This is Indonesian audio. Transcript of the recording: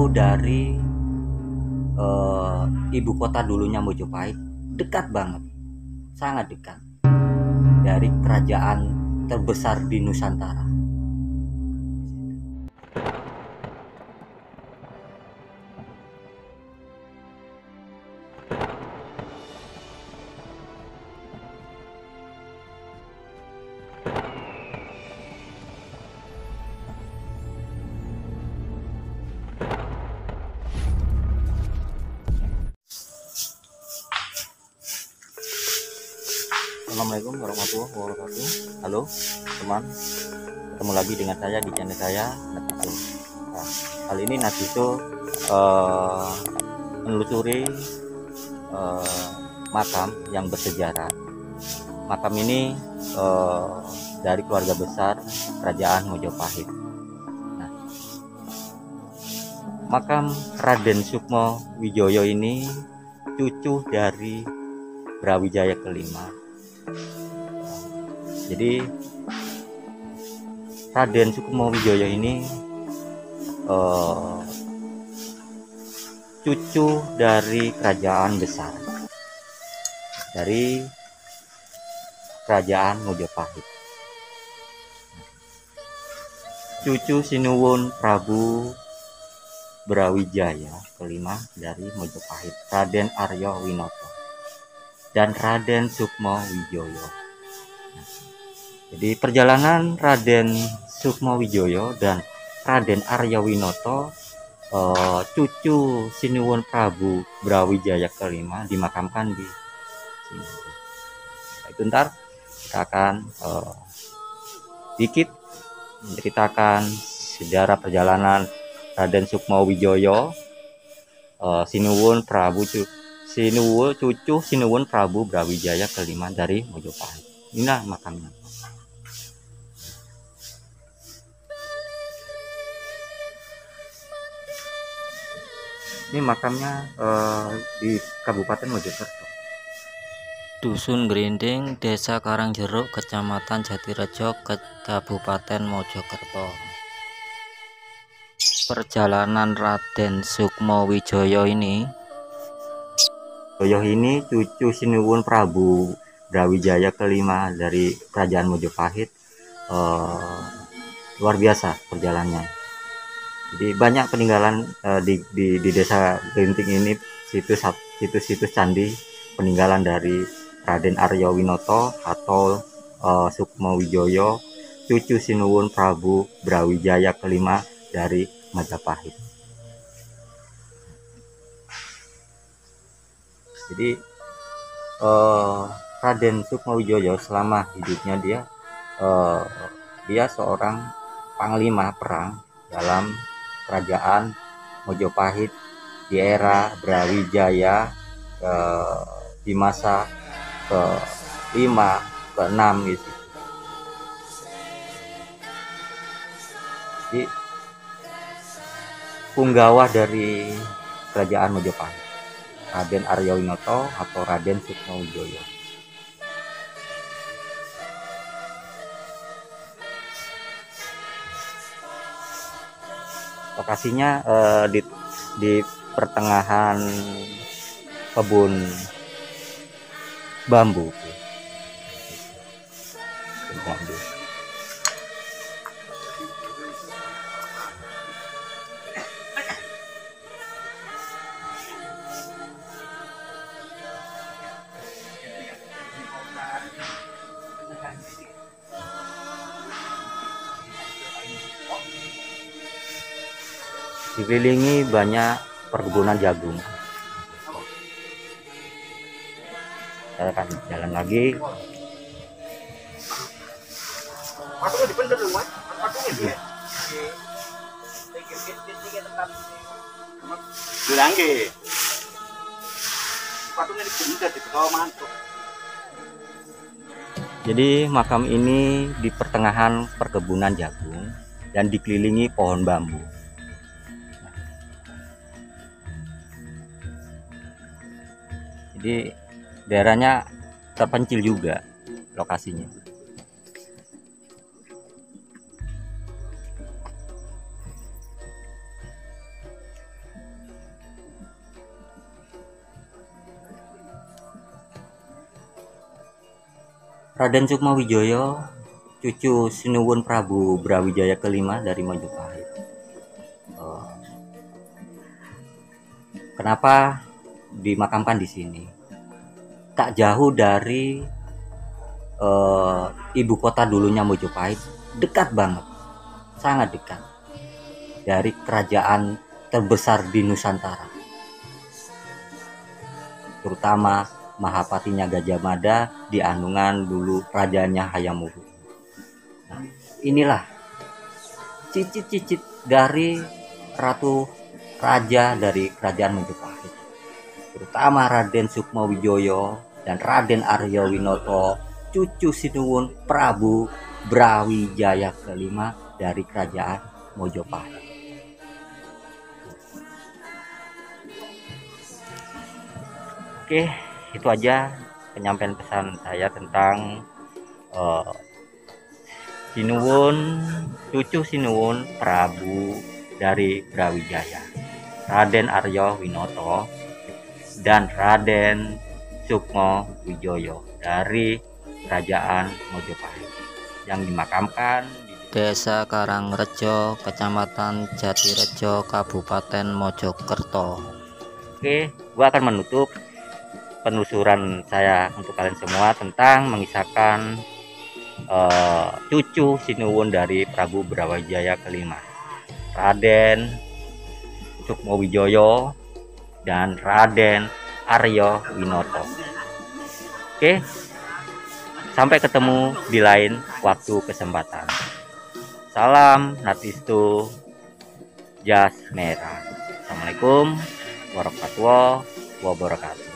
jauh dari ibu kota dulunya Mojopahit, dekat banget, sangat dekat dari kerajaan terbesar di Nusantara. Assalamualaikum warahmatullahi wabarakatuh. Halo teman, ketemu lagi dengan saya di channel saya, Natito. Nah, kali ini Natito menelusuri makam yang bersejarah. Makam ini dari keluarga besar kerajaan Mojopahit. Nah, makam Raden Sukmo Wijoyo ini cucu dari Brawijaya kelima. Jadi Raden Sukmo Wijoyo ini cucu dari kerajaan besar, dari kerajaan Mojopahit. Cucu Sinuwun Prabu Brawijaya kelima dari Mojopahit, Raden Arya Winoto dan Raden Sukmo Wijoyo. Jadi perjalanan Raden Sukmo Wijoyo dan Raden Arya Winoto, cucu Sinuwun Prabu Brawijaya kelima, dimakamkan di sini. Itu ntar kita akan sedikit menceritakan sejarah perjalanan Raden Sukmo Wijoyo, cucu Sinuwun Prabu Brawijaya kelima dari Mojopahit. Inilah makamnya. Ini makamnya di Kabupaten Mojokerto. Dusun Grinding, Desa Karangjeruk, Kecamatan Jatirejo, Kabupaten Mojokerto. Perjalanan Raden Sukmo Wijoyo ini cucu Sinuwun Prabu Brawijaya kelima dari Kerajaan Mojopahit. Luar biasa perjalanannya. Jadi banyak peninggalan di Desa Grinting ini, situs-situs candi peninggalan dari Raden Arya Winoto atau Sukmo Wijoyo, cucu Sinuwun Prabu Brawijaya kelima dari Majapahit. Jadi Raden Sukmo Wijoyo selama hidupnya dia seorang panglima perang dalam kerajaan Mojopahit di era Brawijaya di masa ke-5, ke-6 gitu. Jadi punggawa dari kerajaan Mojopahit, Raden Arya Winoto atau Raden Sukmo Wijoyo. Lokasinya di pertengahan kebun bambu. Dikelilingi banyak perkebunan jagung. Kita akan jalan lagi. Jadi makam ini di pertengahan perkebunan jagung dan dikelilingi pohon bambu. Jadi daerahnya terpencil juga lokasinya. Raden Sukmawijoyo, cucu Sinuwun Prabu Brawijaya kelima dari Majapahit. Kenapa dimakamkan di sini? Tak jauh dari ibu kota dulunya Majapahit, dekat banget, sangat dekat dari kerajaan terbesar di Nusantara, terutama Mahapatinya Gajah Mada di Anungan, dulu rajanya Hayam Wuruk. Nah, inilah cicit-cicit dari ratu raja dari kerajaan Majapahit, terutama Raden Sukmawijoyo dan Raden Arya Winoto, cucu Sinuwun Prabu Brawijaya kelima dari kerajaan Majapahit. Oke, itu aja penyampaian pesan saya tentang Sinuwun, cucu Sinuwun Prabu dari Brawijaya, Raden Arya Winoto dan Raden Sukmawijoyo dari kerajaan Majapahit yang dimakamkan di Desa Karangrejo, Kecamatan Jatirejo, Kabupaten Mojokerto. Oke, gua akan menutup penelusuran saya untuk kalian semua tentang mengisahkan cucu Sinuwun dari Prabu Brawijaya kelima, Raden Sukmawijoyo dan Raden Arya Winoto. Oke, sampai ketemu di lain waktu kesempatan. Salam Natistu Jas Merah. Assalamualaikum warahmatullahi wabarakatuh.